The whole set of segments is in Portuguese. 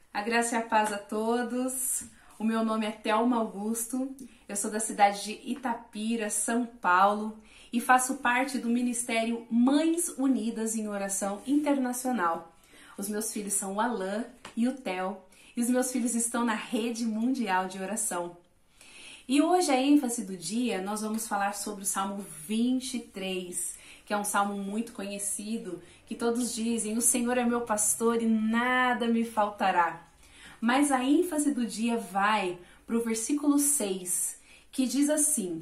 A graça e a paz a todos. O meu nome é Thelma Augusto, eu sou da cidade de Itapira, São Paulo, e faço parte do Ministério Mães Unidas em Oração Internacional. Os meus filhos são o Alan e o Theo, e os meus filhos estão na Rede Mundial de Oração. E hoje, a ênfase do dia, nós vamos falar sobre o Salmo 23, que é um salmo muito conhecido, que todos dizem: o Senhor é meu pastor e nada me faltará. Mas a ênfase do dia vai para o versículo 6, que diz assim: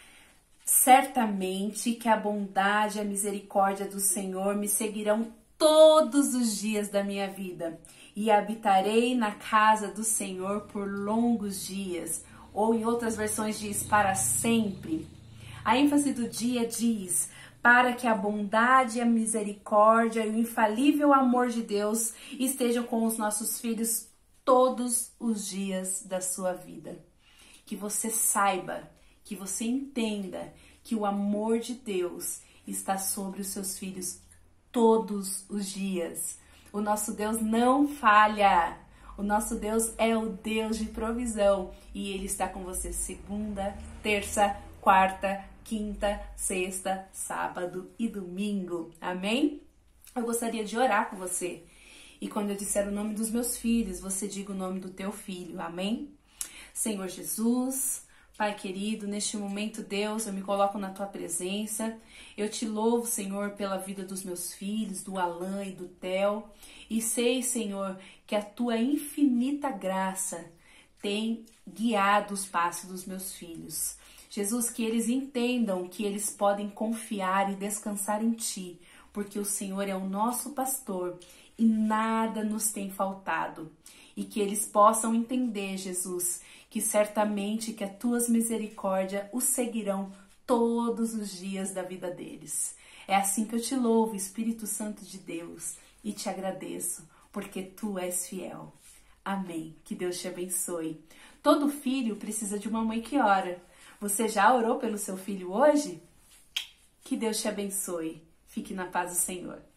certamente que a bondade e a misericórdia do Senhor me seguirão todos os dias da minha vida, e habitarei na casa do Senhor por longos dias. Ou em outras versões diz para sempre. A ênfase do dia diz: para que a bondade, a misericórdia e o infalível amor de Deus estejam com os nossos filhos todos os dias da sua vida. Que você saiba, que você entenda que o amor de Deus está sobre os seus filhos todos os dias. O nosso Deus não falha. O nosso Deus é o Deus de provisão e Ele está com você segunda, terça, quarta, quinta, sexta, sábado e domingo. Amém? Eu gostaria de orar com você. E quando eu disser o nome dos meus filhos, você diga o nome do teu filho. Amém? Senhor Jesus, Pai querido, neste momento, Deus, eu me coloco na Tua presença. Eu te louvo, Senhor, pela vida dos meus filhos, do Alan e do Theo. E sei, Senhor, que a Tua infinita graça tem guiado os passos dos meus filhos. Jesus, que eles entendam que eles podem confiar e descansar em Ti, porque o Senhor é o nosso pastor e nada nos tem faltado. E que eles possam entender, Jesus, que certamente que as Tuas misericórdias os seguirão todos os dias da vida deles. É assim que eu te louvo, Espírito Santo de Deus, e te agradeço, porque Tu és fiel. Amém. Que Deus te abençoe. Todo filho precisa de uma mãe que ora. Você já orou pelo seu filho hoje? Que Deus te abençoe. Fique na paz do Senhor.